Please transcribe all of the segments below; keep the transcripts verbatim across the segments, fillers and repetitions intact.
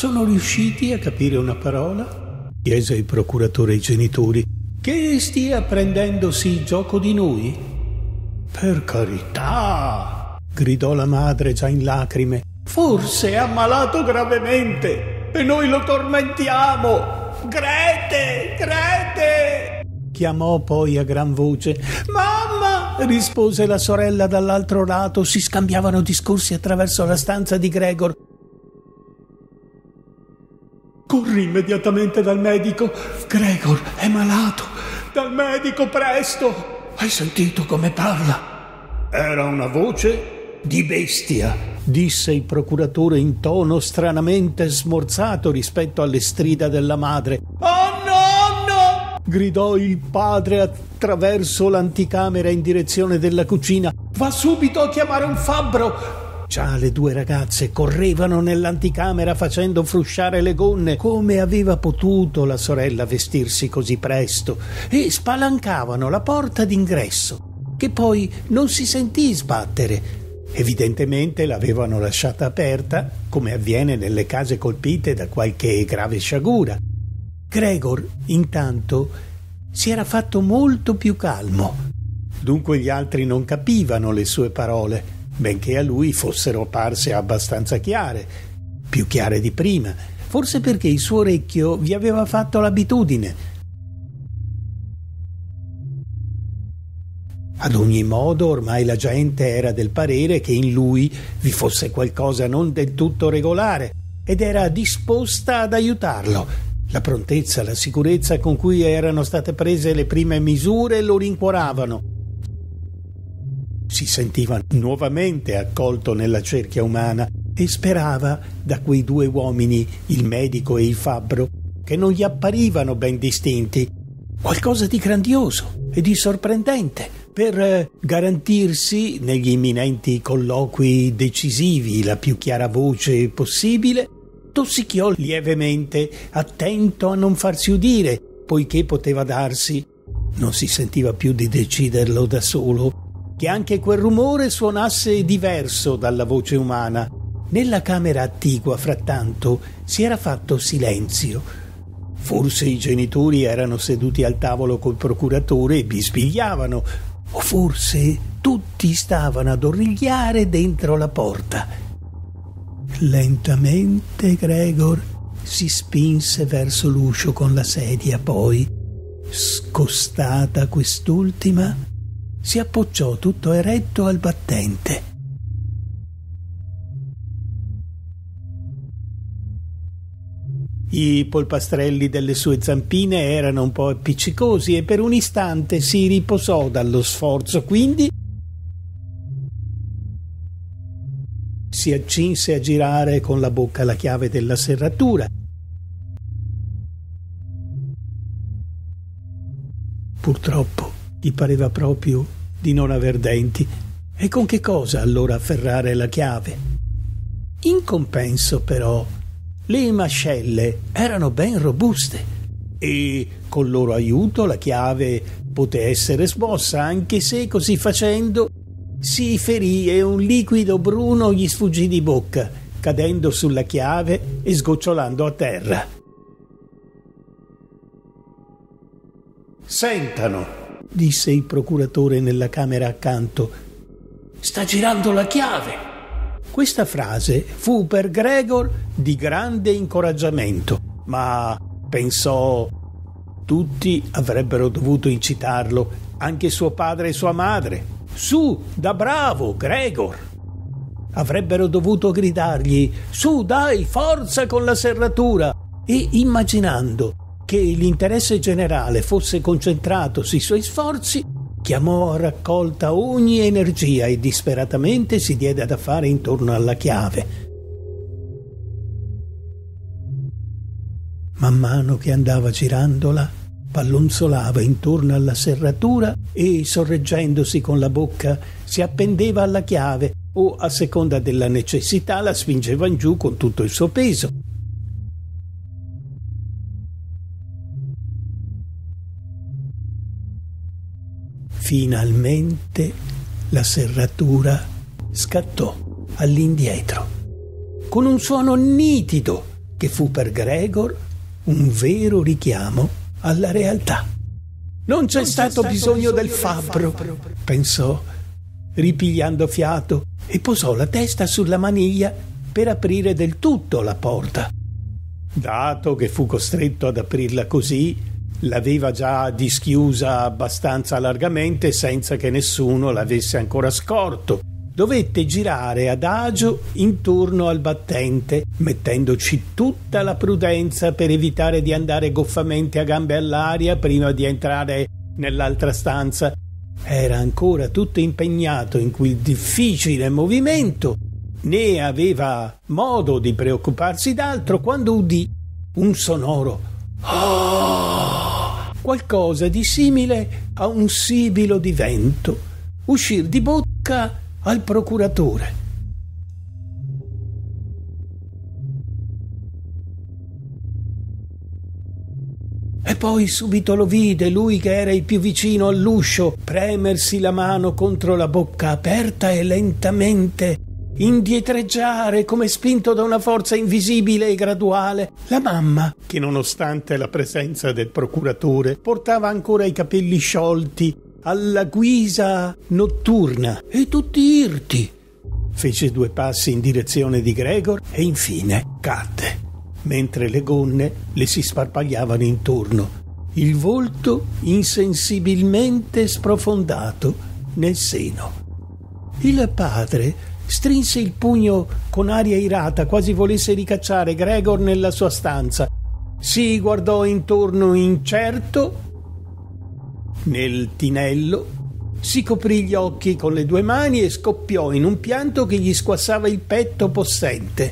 sono riusciti a capire una parola? Chiese il procuratore ai genitori. Che stia prendendosi gioco di noi? Per carità, gridò la madre già in lacrime. Forse è ammalato gravemente e noi lo tormentiamo. Grete, Grete! Chiamò poi a gran voce. Mamma! Rispose la sorella dall'altro lato. Si scambiavano discorsi attraverso la stanza di Gregor. Corri immediatamente dal medico. Gregor è malato. Dal medico, presto. Hai sentito come parla? Era una voce di bestia, disse il procuratore in tono stranamente smorzato rispetto alle strida della madre. Oh nonno! Gridò il padre attraverso l'anticamera in direzione della cucina. Va subito a chiamare un fabbro. Già le due ragazze correvano nell'anticamera facendo frusciare le gonne. Come aveva potuto la sorella vestirsi così presto? E spalancavano la porta d'ingresso, che poi non si sentì sbattere. Evidentemente l'avevano lasciata aperta, come avviene nelle case colpite da qualche grave sciagura. Gregor, intanto, si era fatto molto più calmo. Dunque gli altri non capivano le sue parole, benché a lui fossero parse abbastanza chiare, più chiare di prima, forse perché il suo orecchio vi aveva fatto l'abitudine. Ad ogni modo, ormai la gente era del parere che in lui vi fosse qualcosa non del tutto regolare ed era disposta ad aiutarlo. La prontezza, la sicurezza con cui erano state prese le prime misure lo rincuoravano. Si sentiva nuovamente accolto nella cerchia umana e sperava da quei due uomini, il medico e il fabbro, che non gli apparivano ben distinti, qualcosa di grandioso e di sorprendente per garantirsi negli imminenti colloqui decisivi la più chiara voce possibile. Tossicchiò lievemente, attento a non farsi udire, poiché poteva darsi, non si sentiva più di deciderlo da solo, che anche quel rumore suonasse diverso dalla voce umana. Nella camera attigua, frattanto, si era fatto silenzio. Forse i genitori erano seduti al tavolo col procuratore e bisbigliavano, o forse tutti stavano ad origliare dentro la porta. Lentamente Gregor si spinse verso l'uscio con la sedia, poi, scostata quest'ultima, si appoggiò tutto eretto al battente. I polpastrelli delle sue zampine erano un po' appiccicosi e per un istante si riposò dallo sforzo, quindi si accinse a girare con la bocca la chiave della serratura. Purtroppo gli pareva proprio di non aver denti. E con che cosa allora afferrare la chiave? In compenso, però, le mascelle erano ben robuste e col loro aiuto la chiave poté essere smossa, anche se così facendo si ferì e un liquido bruno gli sfuggì di bocca, cadendo sulla chiave e sgocciolando a terra. Sentano, disse il procuratore nella camera accanto. Sta girando la chiave. Questa frase fu per Gregor di grande incoraggiamento, ma pensò tutti avrebbero dovuto incitarlo, anche suo padre e sua madre. Su, da bravo, Gregor! Avrebbero dovuto gridargli: su, dai, forza con la serratura! E immaginando che l'interesse generale fosse concentrato sui suoi sforzi, chiamò a raccolta ogni energia e disperatamente si diede ad affare intorno alla chiave. Man mano che andava girandola, pallonzolava intorno alla serratura e, sorreggendosi con la bocca, si appendeva alla chiave o, a seconda della necessità, la spingeva in giù con tutto il suo peso. Finalmente la serratura scattò all'indietro con un suono nitido che fu per Gregor un vero richiamo alla realtà. Non c'è, non stato, c'è stato bisogno, bisogno del fabbro, fabbro, pensò, ripigliando fiato, e posò la testa sulla maniglia per aprire del tutto la porta. Dato che fu costretto ad aprirla così, l'aveva già dischiusa abbastanza largamente senza che nessuno l'avesse ancora scorto. Dovette girare adagio intorno al battente, mettendoci tutta la prudenza per evitare di andare goffamente a gambe all'aria prima di entrare nell'altra stanza. Era ancora tutto impegnato in quel difficile movimento, né aveva modo di preoccuparsi d'altro quando udì un sonoro oh! qualcosa di simile a un sibilo di vento uscir di bocca al procuratore. E poi subito lo vide, lui che era il più vicino all'uscio, premersi la mano contro la bocca aperta e lentamente indietreggiare come spinto da una forza invisibile e graduale. La mamma, che nonostante la presenza del procuratore portava ancora i capelli sciolti alla guisa notturna e tutti irti, fece due passi in direzione di Gregor e infine cadde, mentre le gonne le si sparpagliavano intorno, il volto insensibilmente sprofondato nel seno. Il padre strinse il pugno con aria irata, quasi volesse ricacciare Gregor nella sua stanza. Si guardò intorno incerto. Nel tinello si coprì gli occhi con le due mani e scoppiò in un pianto che gli squassava il petto possente.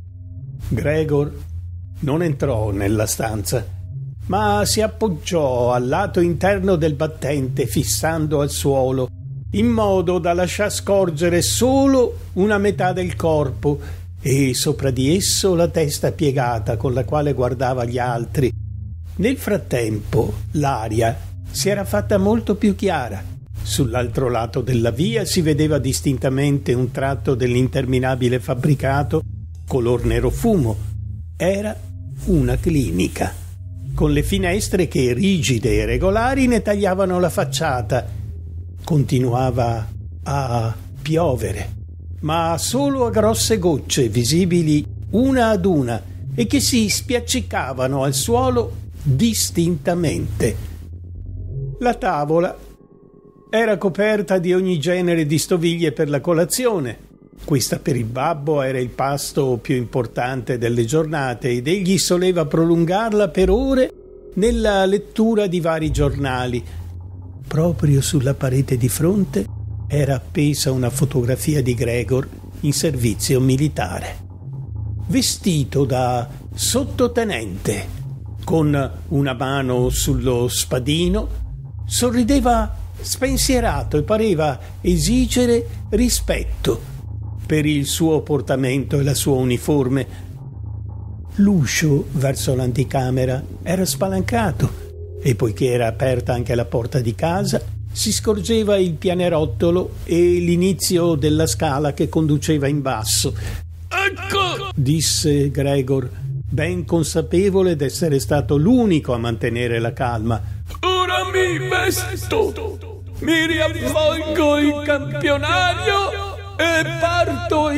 Gregor non entrò nella stanza, ma si appoggiò al lato interno del battente, fissando al suolo, in modo da lasciar scorgere solo una metà del corpo e sopra di esso la testa piegata con la quale guardava gli altri. Nel frattempo l'aria si era fatta molto più chiara. Sull'altro lato della via si vedeva distintamente un tratto dell'interminabile fabbricato color nero fumo. Era una clinica, con le finestre che, rigide e regolari, ne tagliavano la facciata. Continuava a piovere, ma solo a grosse gocce, visibili una ad una, e che si spiaccicavano al suolo distintamente. La tavola era coperta di ogni genere di stoviglie per la colazione. Questa per il babbo era il pasto più importante delle giornate ed egli soleva prolungarla per ore nella lettura di vari giornali. Proprio sulla parete di fronte era appesa una fotografia di Gregor in servizio militare, vestito da sottotenente, con una mano sullo spadino. Sorrideva spensierato e pareva esigere rispetto per il suo portamento e la sua uniforme. L'uscio verso l'anticamera era spalancato e, poiché era aperta anche la porta di casa, si scorgeva il pianerottolo e l'inizio della scala che conduceva in basso. «Ecco!» disse Gregor, ben consapevole d'essere stato l'unico a mantenere la calma. «Ora mi vesto, mi riavvolgo il campionario e parto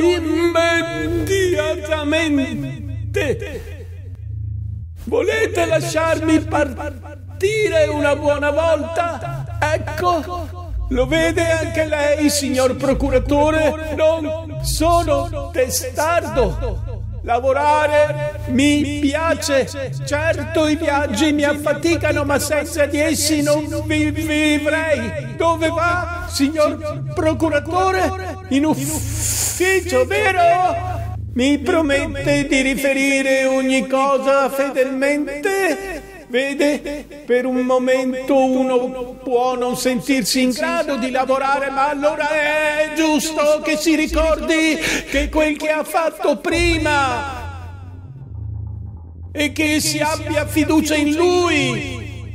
immediatamente. Volete lasciarmi partire una buona volta? Ecco, lo vede anche lei, signor procuratore? Non sono testardo. Lavorare mi piace. Certo, i viaggi mi affaticano, ma senza di essi non vi vivrei. Dove va, signor procuratore? In ufficio, vero? Mi promette di riferire ogni cosa fedelmente? Vede, per un momento uno può non sentirsi in grado di lavorare, ma allora è giusto che si ricordi che quel che ha fatto prima e che si abbia fiducia in lui,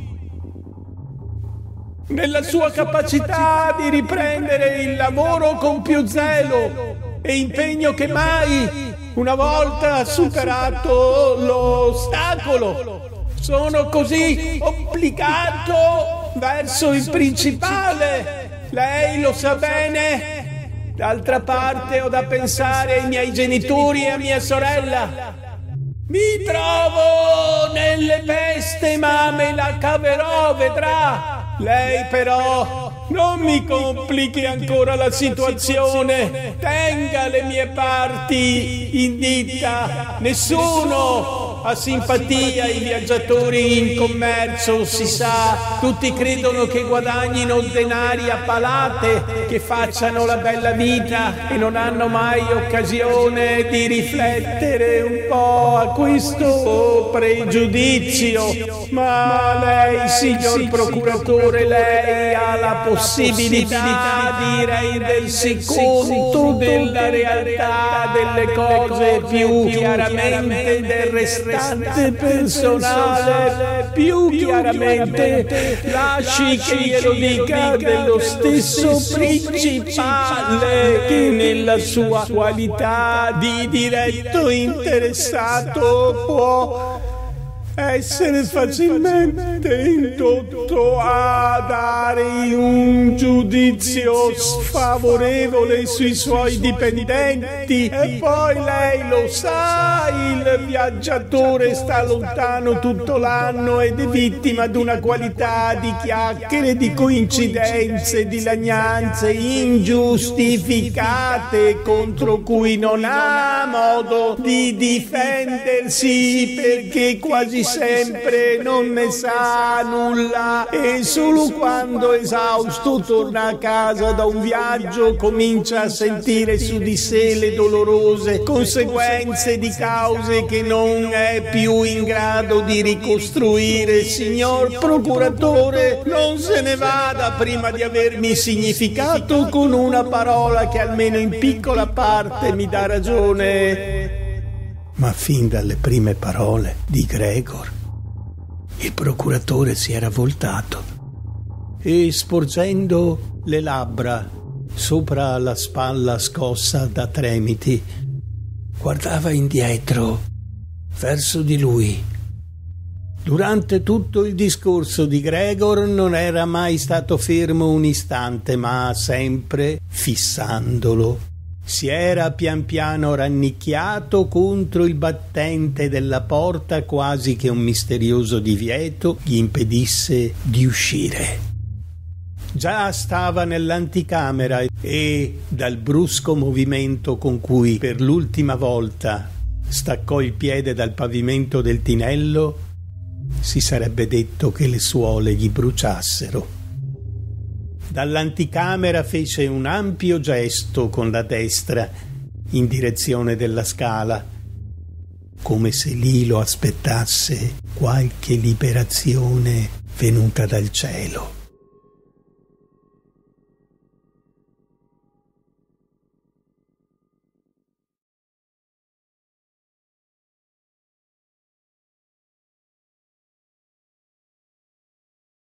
nella sua capacità di riprendere il lavoro con più zelo e impegno che mai. una volta superato l'ostacolo, sono così obbligato verso il principale. Lei lo sa bene. D'altra parte ho da pensare ai miei genitori e a mia sorella. Mi trovo nelle peste, ma me la caverò, vedrà. Lei però non mi complichi ancora la situazione. Tenga le mie parti in ditta. Nessuno ha simpatia ai viaggiatori in commercio, si sa. Tutti credono che guadagnino denari a palate, che facciano la bella vita e non hanno mai occasione di riflettere un po' a questo pregiudizio. Ma lei, signor procuratore, lei ha la possibilità di rendersi conto della realtà delle cose più chiaramente del restante personale, più chiaramente. Lasci che glielo dica dello stesso principale, che nella sua qualità di diretto interessato può essere facilmente indotto a dare un giudizio sfavorevole sui suoi dipendenti. E poi lei lo sa, il viaggiatore sta lontano tutto l'anno ed è vittima di una qualità di chiacchiere, di coincidenze, di lagnanze ingiustificate contro cui non ha modo di difendersi, perché quasi sempre non ne sa nulla e solo quando esausto torna a casa da un viaggio comincia a sentire su di sé le dolorose conseguenze di cause che non è più in grado di ricostruire. Signor procuratore, non se ne vada prima di avermi significato con una parola che almeno in piccola parte mi dà ragione. Ma fin dalle prime parole di Gregor, il procuratore si era voltato e, sporgendo le labbra sopra la spalla scossa da tremiti, guardava indietro verso di lui. Durante tutto il discorso di Gregor non era mai stato fermo un istante, ma sempre fissandolo. Si era pian piano rannicchiato contro il battente della porta, quasi che un misterioso divieto gli impedisse di uscire. Già stava nell'anticamera e, dal brusco movimento con cui per l'ultima volta staccò il piede dal pavimento del tinello, si sarebbe detto che le suole gli bruciassero. Dall'anticamera fece un ampio gesto con la destra in direzione della scala, come se lì lo aspettasse qualche liberazione venuta dal cielo.